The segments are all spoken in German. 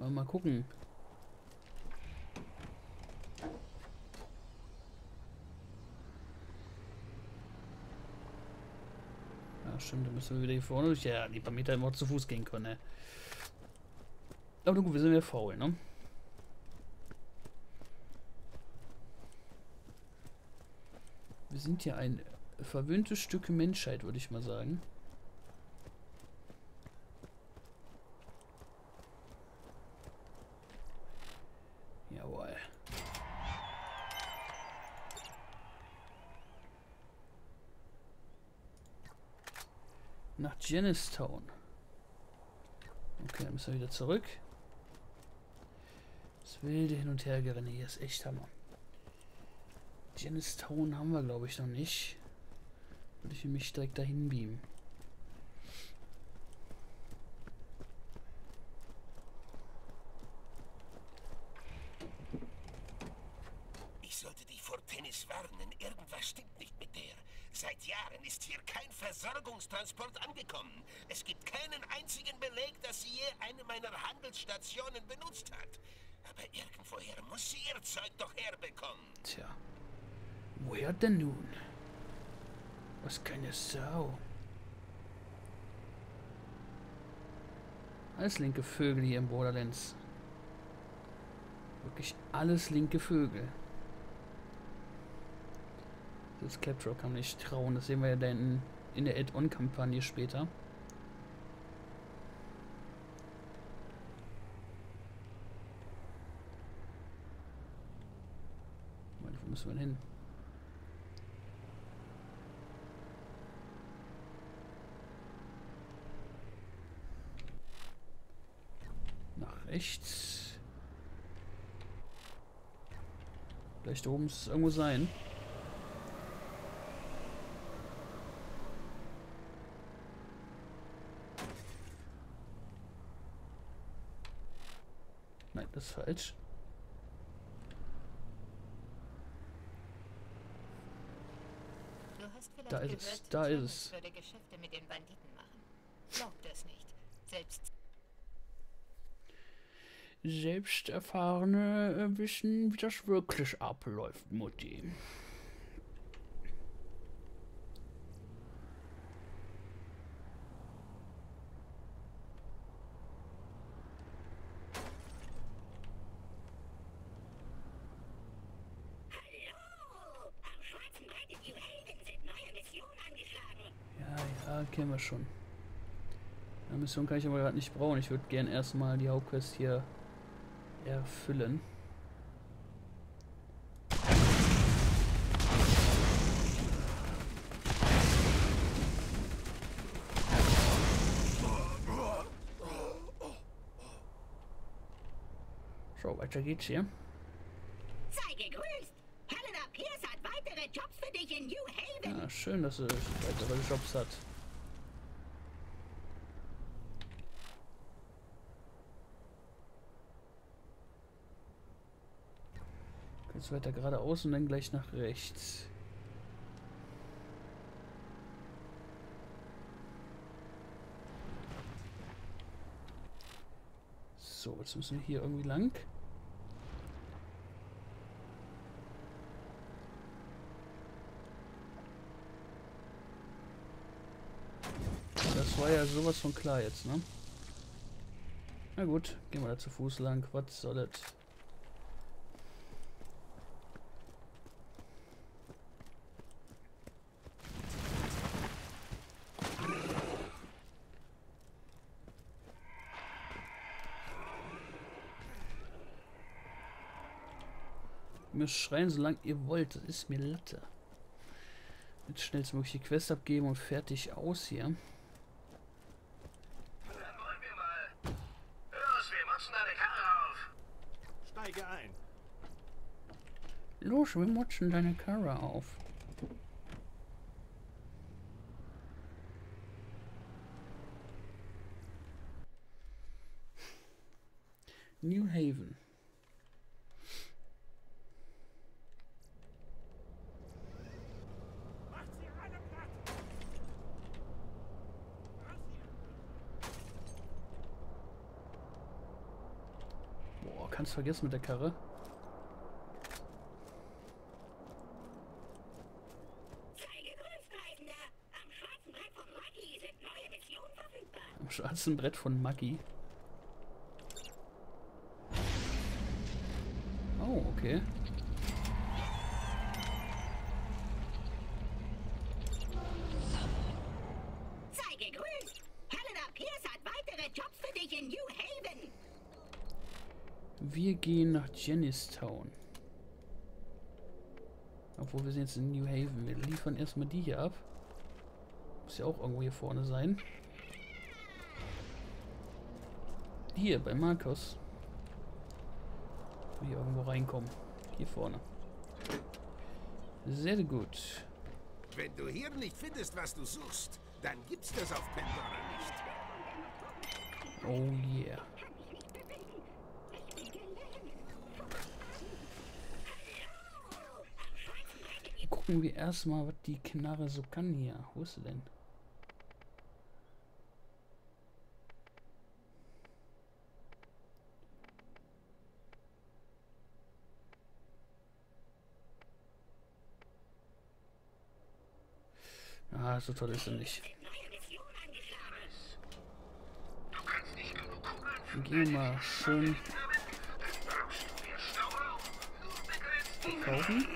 Mal gucken. Ja, stimmt, da müssen wir wieder hier vorne durch. Ja, die paar Meter immer zu Fuß gehen können, ne? Aber gut, wir sind ja faul, ne? Wir sind ja ein verwöhntes Stück Menschheit, würde ich mal sagen. Jawohl. Nach Janistown. Okay, dann müssen wir wieder zurück. Das wilde Hin- und Hergerenne hier ist echt Hammer. Janistown haben wir, glaube ich, noch nicht. Würde ich mich direkt dahin beamen. Ich sollte dich vor Tennis warnen. Irgendwas stimmt nicht mit der. Seit Jahren ist hier kein Versorgungstransport angekommen. Es gibt keinen einzigen Beleg, dass sie je eine meiner Handelsstationen benutzt hat. Aber irgendwoher muss sie ihr Zeug doch herbekommen. Tja. Woher denn nun? Was keine Sau. Alles linke Vögel hier im Borderlands. Wirklich alles linke Vögel. Das Capture kann man nicht trauen. Das sehen wir ja dann in der Add-on-Kampagne später. Wo müssen wir denn hin? Nach rechts. Vielleicht oben muss es irgendwo sein. Nein, das ist falsch. Du hast vielleicht Da ist gehört, es. Da ist Thomas es. würde Geschäfte mit den Banditen machen. Glaubt es nicht. Selbsterfahrene wissen, wie das wirklich abläuft, Mutti. Ja, kennen wir schon. Eine Mission kann ich aber gerade nicht brauchen. Ich würde gern erstmal die Hauptquest hier erfüllen. So, weiter geht's hier. Sei gegrüßt! Helena Pierce hat weitere Jobs für dich in New Haven. Ja, schön, dass er weitere Jobs hat. Jetzt weiter geradeaus und dann gleich nach rechts. So, jetzt müssen wir hier irgendwie lang. Das war ja sowas von klar jetzt, ne? Na gut, gehen wir da zu Fuß lang. Was soll das? Ihr müsst schreien, solange ihr wollt. Das ist mir Latte. Jetzt schnellstmöglich die Quest abgeben und fertig aus hier. Dann wollen wir mal. Los, wir motzen deine Karre auf. Steige ein. Los, wir motzen deine Karre auf. New Haven. Macht sie alle platt! Was hier? kannst vergessen mit der Karre. Am schwarzen Brett von Maggie. Oh, okay. Sei gegrüßt! Helena Pierce hat weitere Jobs für dich in New Haven. Wir gehen nach Jennistown. Obwohl wir sind jetzt in New Haven. Wir liefern erstmal die hier ab. Muss ja auch irgendwo hier vorne sein. Hier, bei Markus. Hier irgendwo reinkommen. Hier vorne. Sehr gut. Wenn du hier nicht findest, was du suchst, dann gibt's das auf Pandora nicht. Oh yeah. Gucken wir erstmal, was die Knarre so kann hier. Wo ist sie denn? Ah, so toll ist sie nicht. Gehen wir mal schön kaufen.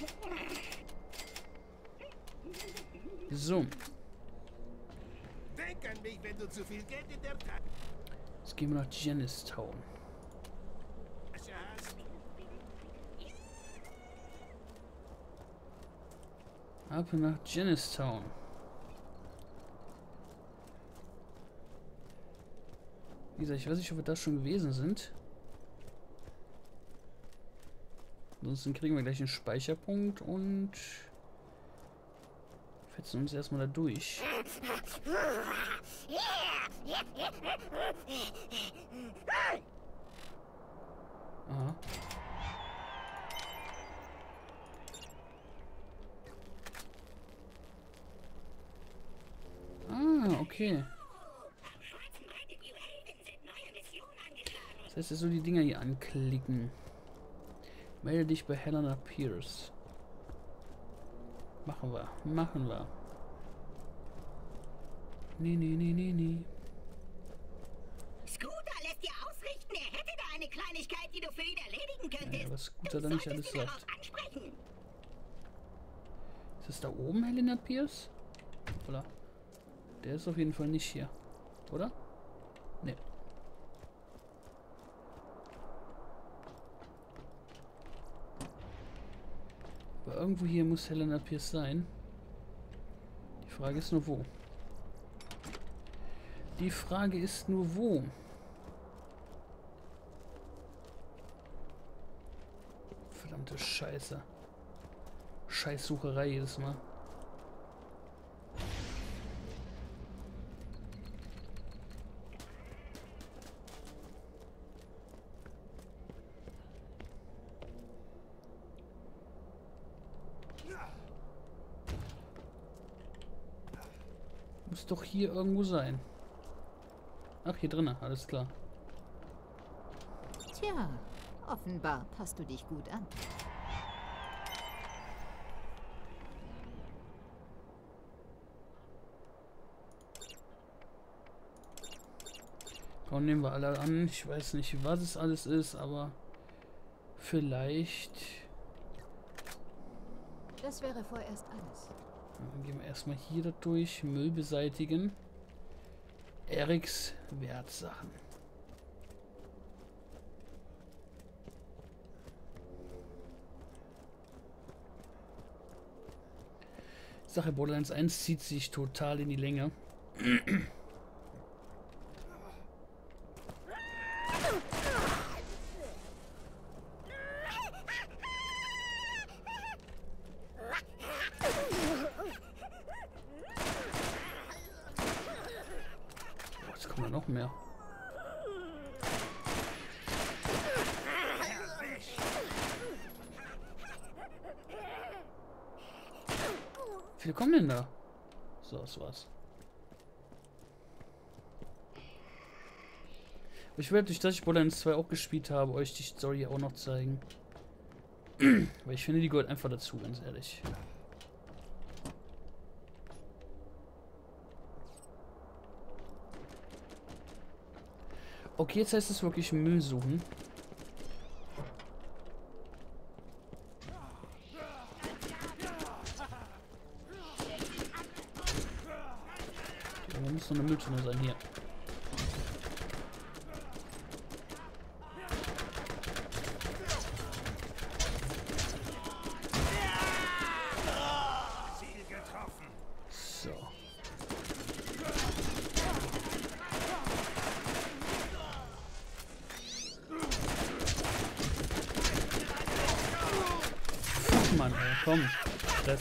So. Denk an mich, wenn du zu viel Geld in der Tasche Jetzt gehen wir nach Jennistown. hast. Ab nach Jennistown. Wie gesagt, ich weiß nicht, ob wir da schon gewesen sind. Ansonsten kriegen wir gleich einen Speicherpunkt und fetzen uns erstmal da durch. Aha. Ah, okay. Das heißt, so die Dinger hier anklicken. Melde dich bei Helena Pierce. Machen wir. Machen wir. Nee. Scooter lässt dir ausrichten, er hätte da eine Kleinigkeit, die du für ihn erledigen könntest. Ja, was Scooter da nicht alles Solltest du sagt. darauf ansprechen. Ist das da oben Helena Pierce? Oder? Der ist auf jeden Fall nicht hier. Oder? Ne. Aber irgendwo hier muss Helena Pierce sein. Die Frage ist nur wo. Die Frage ist nur wo. Verdammte Scheiße. Scheißsucherei jedes Mal. Muss doch hier irgendwo sein. Ach, hier drinnen, alles klar. Tja, offenbar passt du dich gut an. Komm, nehmen wir alle an. Ich weiß nicht, was es alles ist, aber vielleicht... Das wäre vorerst alles. Dann gehen wir erstmal hier da durch. Müll beseitigen. Eriks Wertsachen. Sache Borderlands 1 zieht sich total in die Länge. Jetzt kommen noch mehr. Wie viele kommen denn da? So, das war's. Ich werde, durch das ich Borderlands 2 auch gespielt habe, euch die Story auch noch zeigen. Weil ich finde, die gehört einfach dazu, ganz ehrlich. Okay, jetzt heißt es wirklich Müll suchen. Da muss noch eine Mülltonne sein hier. Ziel getroffen. So. Fuck, Mann, ey, komm. Das.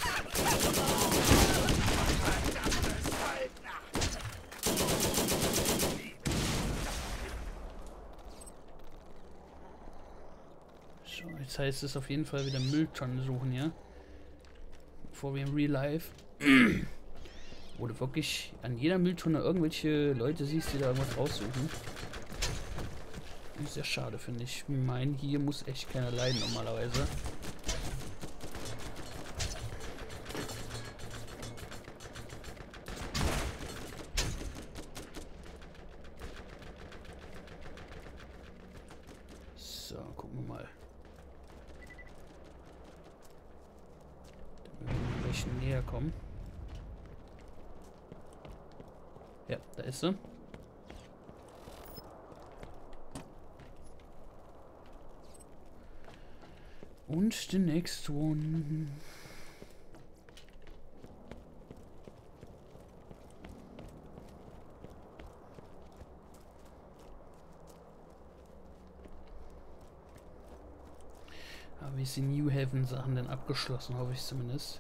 So, jetzt heißt es auf jeden Fall wieder Mülltonnen suchen, ja? Bevor wir im Real Life, wo du wirklich an jeder Mülltonne irgendwelche Leute siehst, die da irgendwas raussuchen. Ist sehr schade, finde ich. Ich meine, hier muss echt keiner leiden normalerweise. So, gucken wir mal. Damit wir gleich näher kommen. Ja, da ist sie. Und the next one. Habe ich die New Haven Sachen denn abgeschlossen, hoffe ich zumindest.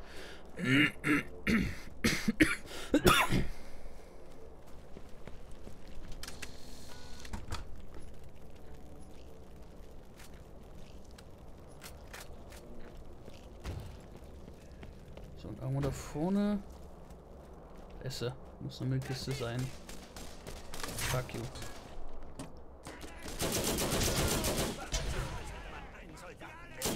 So, und irgendwo da vorne. Esse. Muss eine Müllkiste sein. Fuck you. Einen Soldaten.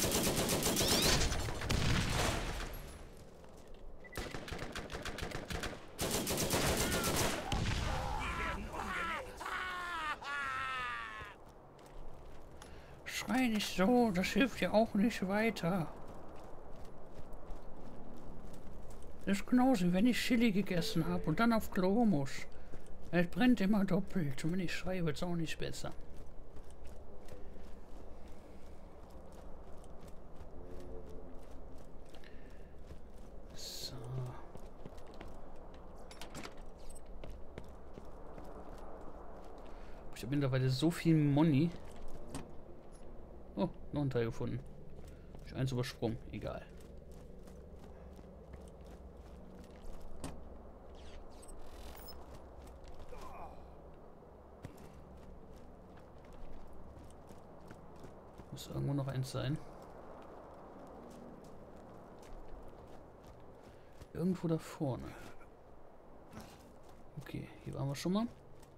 Schrei nicht so, das hilft ja auch nicht weiter. Das ist genauso, wie wenn ich Chili gegessen habe und dann auf Klo muss. Es brennt immer doppelt und wenn ich schreie, wird es auch nicht besser. So. Ich habe mittlerweile so viel Money. Oh, noch ein Teil gefunden. Ich eins übersprungen, egal. Muss irgendwo noch eins sein. Irgendwo da vorne. Okay, hier waren wir schon mal.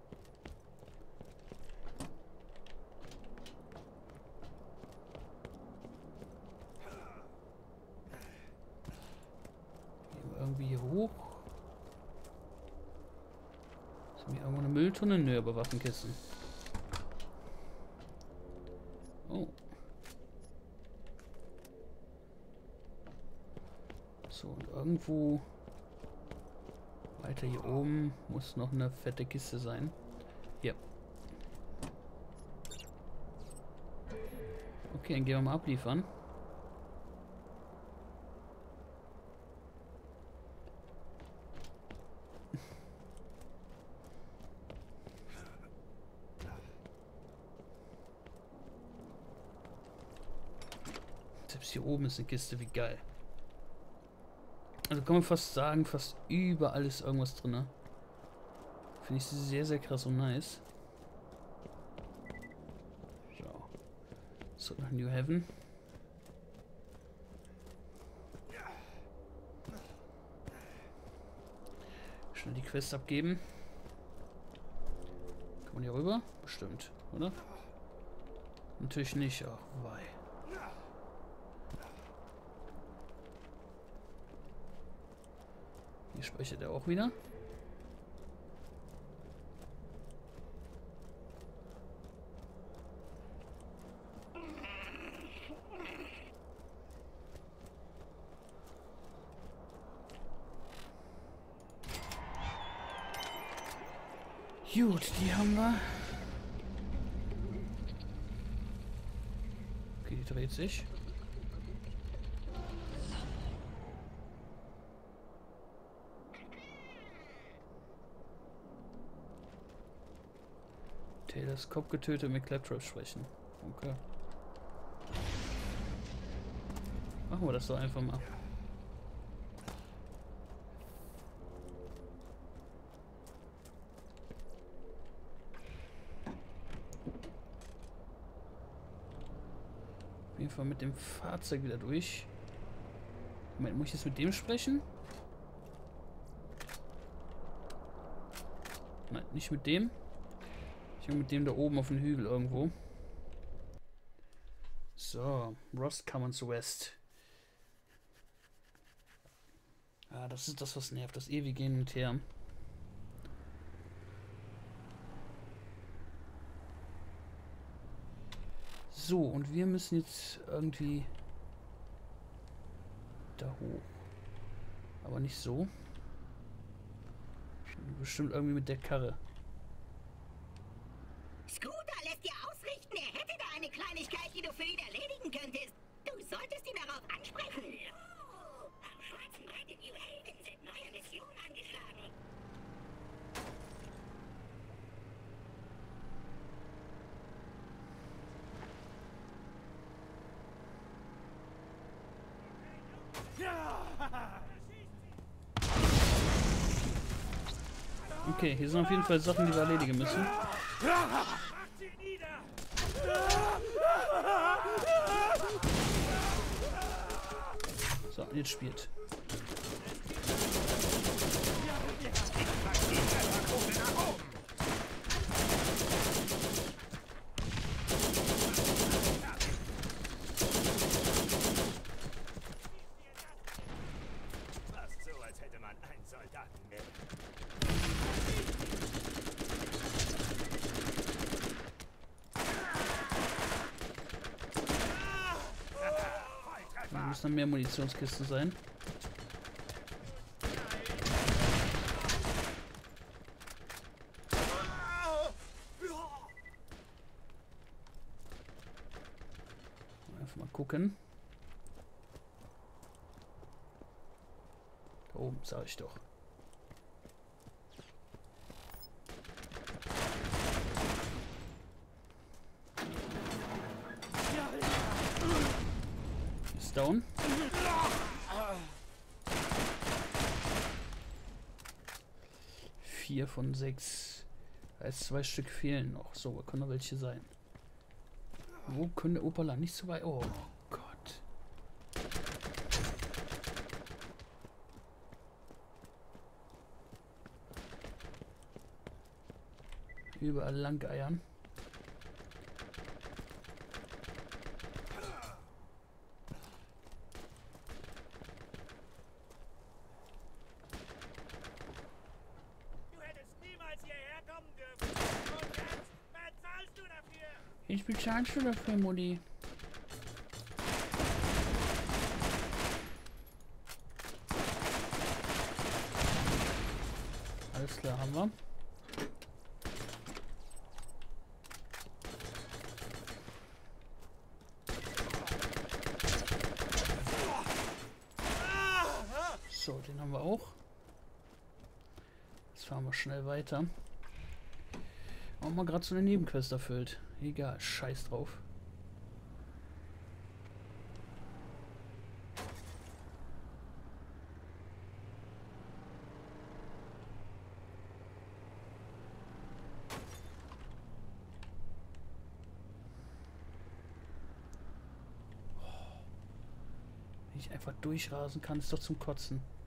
Gehen wir irgendwie hier hoch. Ist hier irgendwo eine Mülltonne? Nö, aber Waffenkisten. Oh. So, und irgendwo weiter hier oben muss noch eine fette Kiste sein. Ja. Okay, dann gehen wir mal abliefern. Selbst hier oben ist eine Kiste, wie geil. Also kann man fast sagen, fast überall ist irgendwas drin. Finde ich sehr, sehr krass und nice. So. So, nach New Haven. Schnell die Quest abgeben. Kann man hier rüber? Bestimmt, oder? Natürlich nicht. Ach, wei. Hier speichert er auch wieder. Gut, die haben wir. Okay, die dreht sich. Teleskop getötet, mit Claptrap sprechen. Okay. Machen wir das doch einfach mal. Auf jeden Fall mit dem Fahrzeug wieder durch. Moment, muss ich jetzt mit dem sprechen? Nein, nicht mit dem. Ich bin mit dem da oben auf dem Hügel irgendwo. So, Rust Commons West. Ah, das ist das, was nervt. Das ewige Hin und Her. So, und wir müssen jetzt irgendwie da hoch. Aber nicht so. Bestimmt irgendwie mit der Karre. Scooter lässt dir ausrichten, er hätte da eine Kleinigkeit, die du für ihn erledigen könntest. Du solltest ihn darauf ansprechen. Oh, am schwarzen Brett in New Haven sind neue Missionen angeschlagen. Okay, hier sind auf jeden Fall Sachen, die wir erledigen müssen. So, jetzt spielt. Fast so, als hätte man einen Soldaten mehr. Da müssen dann mehr Munitionskisten sein. Einfach mal gucken. Da oben, sag ich doch. Ist down. Vier von 6. Da ist 2 Stück fehlen noch. So, wo können noch welche sein? Wo könnte Opala nicht so weit? Oh Gott. Überall lang eiern. Du hättest niemals hierher kommen dürfen. Und jetzt bezahlst du dafür. Ich bezahlst du dafür, Mutti. Alles klar, haben wir. So, den haben wir auch. Jetzt fahren wir schnell weiter. Haben wir gerade so eine Nebenquest erfüllt. Egal, scheiß drauf. Wenn ich einfach durchrasen kann, ist doch zum Kotzen.